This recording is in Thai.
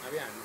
ครับพี่อัน